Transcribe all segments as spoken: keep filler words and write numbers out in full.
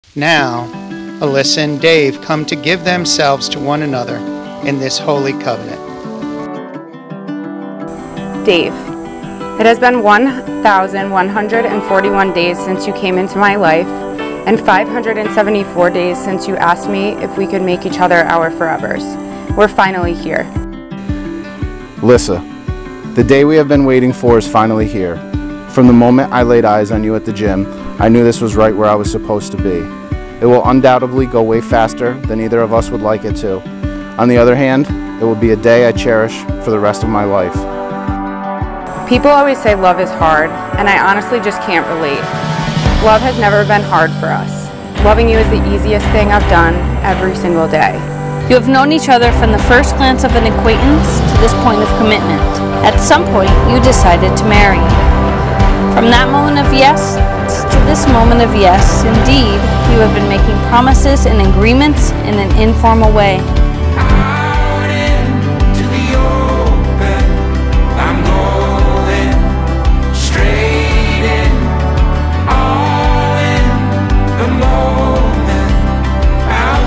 Now, Alyssa and Dave come to give themselves to one another in this holy covenant. Dave, it has been one thousand one hundred forty-one days since you came into my life and five hundred seventy-four days since you asked me if we could make each other our forevers. We're finally here. Alyssa, the day we have been waiting for is finally here. From the moment I laid eyes on you at the gym, I knew this was right where I was supposed to be. It will undoubtedly go way faster than either of us would like it to. On the other hand, it will be a day I cherish for the rest of my life. People always say love is hard, and I honestly just can't relate. Love has never been hard for us. Loving you is the easiest thing I've done every single day. You have known each other from the first glance of an acquaintance to this point of commitment. At some point, you decided to marry. From that moment of yes to this moment of yes, indeed, you have been making promises and agreements in an informal way. Out into the open, I'm going straight in, all in the moment. I'll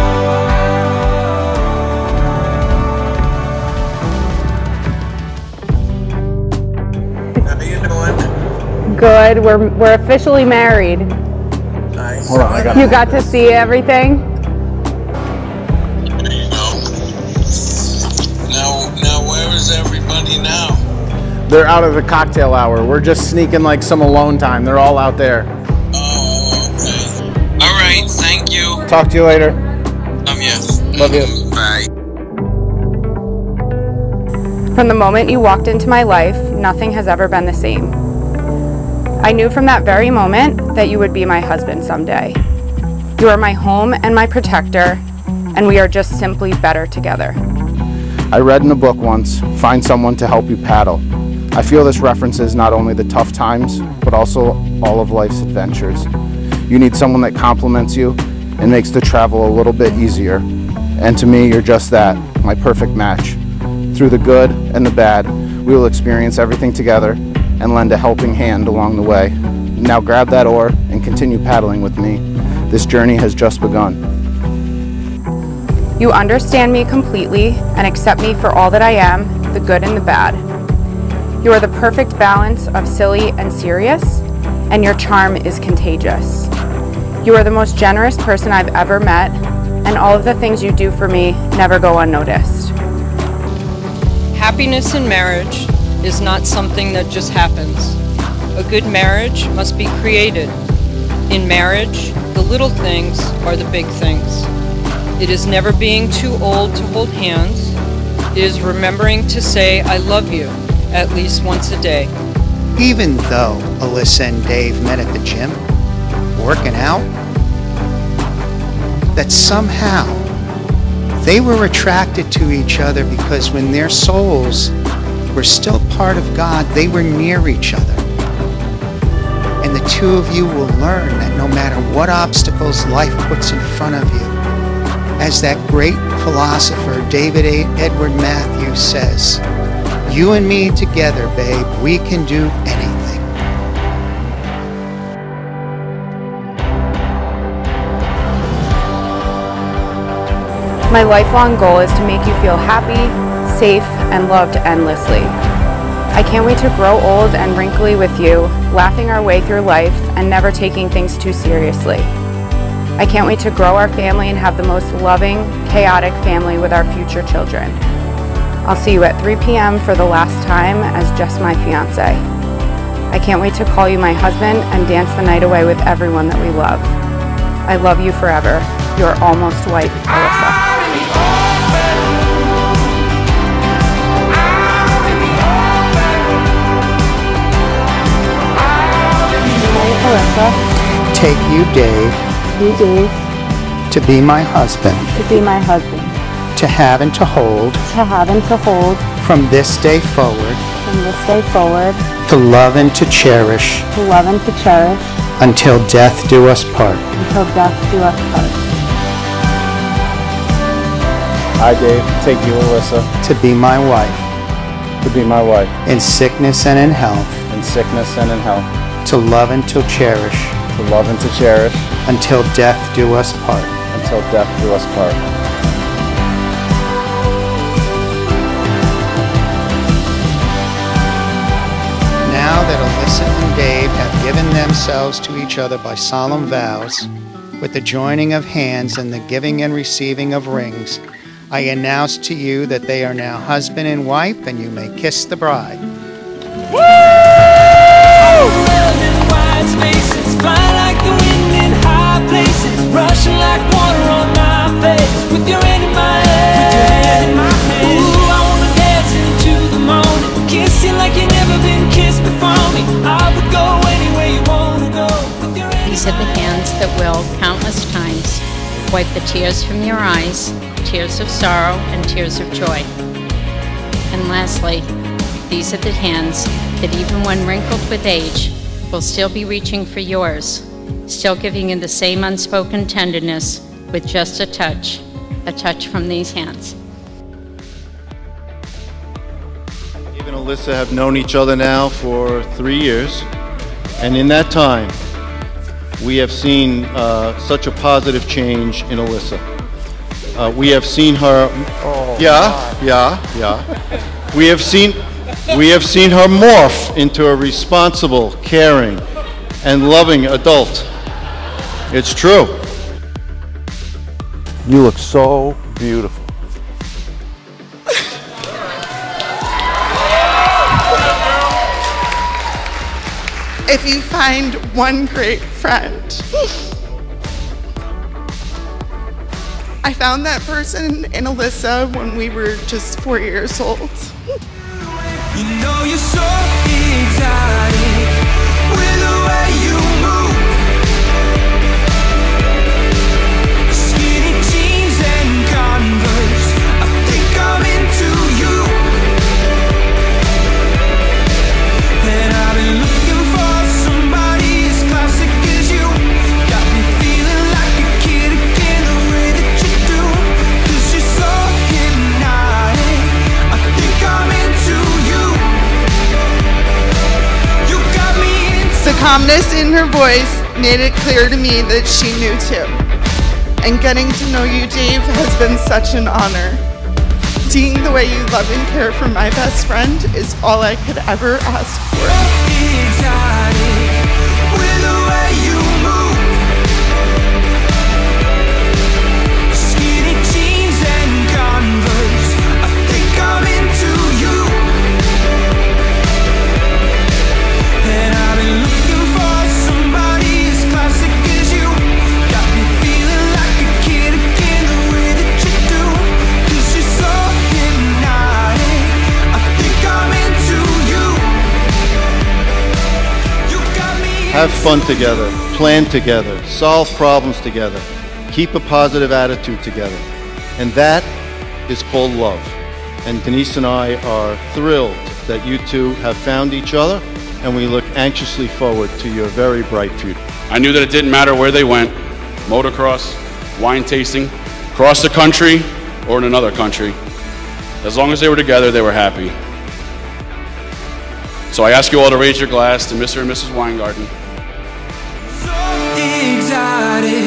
go. How you doing? Good, we're, we're officially married. Nice. Hold on, I got You got to see everything? There you go. Now, now, where is everybody now? They're out of the cocktail hour. We're just sneaking like some alone time. They're all out there. Oh, okay. All right, thank you. Talk to you later. Um, yeah. Love you. Bye. From the moment you walked into my life, nothing has ever been the same. I knew from that very moment that you would be my husband someday. You are my home and my protector, and we are just simply better together. I read in a book once, find someone to help you paddle. I feel this references not only the tough times, but also all of life's adventures. You need someone that compliments you and makes the travel a little bit easier. And to me, you're just that, my perfect match. Through the good and the bad, we will experience everything together and lend a helping hand along the way. Now grab that oar and continue paddling with me. This journey has just begun. You understand me completely and accept me for all that I am, the good and the bad. You are the perfect balance of silly and serious, and your charm is contagious. You are the most generous person I've ever met, and all of the things you do for me never go unnoticed. Happiness in marriage is not something that just happens. A good marriage must be created. In marriage, the little things are the big things. It is never being too old to hold hands. It is remembering to say, I love you, at least once a day. Even though Alyssa and Dave met at the gym, working out, that somehow they were attracted to each other because when their souls were still part of God, they were near each other. And the two of you will learn that no matter what obstacles life puts in front of you, as that great philosopher David A. Edward Matthews says, you and me together, babe, we can do anything. My lifelong goal is to make you feel happy, safe, and loved endlessly. I can't wait to grow old and wrinkly with you, laughing our way through life and never taking things too seriously. I can't wait to grow our family and have the most loving, chaotic family with our future children. I'll see you at three p m for the last time as just my fiance. I can't wait to call you my husband and dance the night away with everyone that we love. I love you forever. Your almost wife, Alyssa. Alyssa. Take you, Dave, You, Dave, to be my husband, to be my husband, to have and to hold, to have and to hold, from this day forward, from this day forward, to love and to cherish, to love and to cherish, until death do us part. until death do us part. I, Dave, take you, Alyssa, To be my wife, to be my wife, in sickness and in health, in sickness and in health, to love and to cherish, to love and to cherish, until death do us part. Until death do us part. Now that Alyssa and Dave have given themselves to each other by solemn vows, with the joining of hands and the giving and receiving of rings, I announce to you that they are now husband and wife, and you may kiss the bride. Woo! Spaces, fly like the wind in high places, rushing like water on my face, with your hand in my hand. Ooh, I wanna dance into the morning, kiss you like you've never been kissed before me. I would go anywhere you wanna go. With your hand. These are the hands that will, countless times, wipe the tears from your eyes, tears of sorrow and tears of joy. And lastly, these are the hands that even when wrinkled with age, will still be reaching for yours, still giving you the same unspoken tenderness with just a touch, a touch from these hands. Dave and Alyssa have known each other now for three years, and in that time, we have seen uh, such a positive change in Alyssa. Uh, we have seen her, Oh, yeah, God. yeah, yeah. We have seen, we have seen her morph into a responsible, caring, and loving adult. It's true. You look so beautiful. If you find one great friend, I found that person in Alyssa when we were just four years old. You know you're so exotic with the way you move. Skinny jeans and Converse, I think I'm into you. And I've been looking for somebody as classic as you. Got me feeling like a kid again, the way that you do. 'Cause you're so hypnotic, I think I'm into you. You got me into The calmness in her voice made it clear to me that she knew too. And getting to know you, Dave, has been such an honor. Seeing the way you love and care for my best friend is all I could ever ask for. exotic with the way you move. Skinny jeans and Converse, I think I'm into you. And I've been looking for somebody as classic as you. Got me feeling like a kid again, the way that you do. 'Cause you're so hypnotic, I think I'm into you. You got me Have fun together, plan together, solve problems together, keep a positive attitude together. And that is called love. And Denise and I are thrilled that you two have found each other, and we look anxiously forward to your very bright future. I knew that it didn't matter where they went, motocross, wine tasting, across the country, or in another country. As long as they were together, they were happy. So I ask you all to raise your glass to Mister and Missus Weingarten. so exotic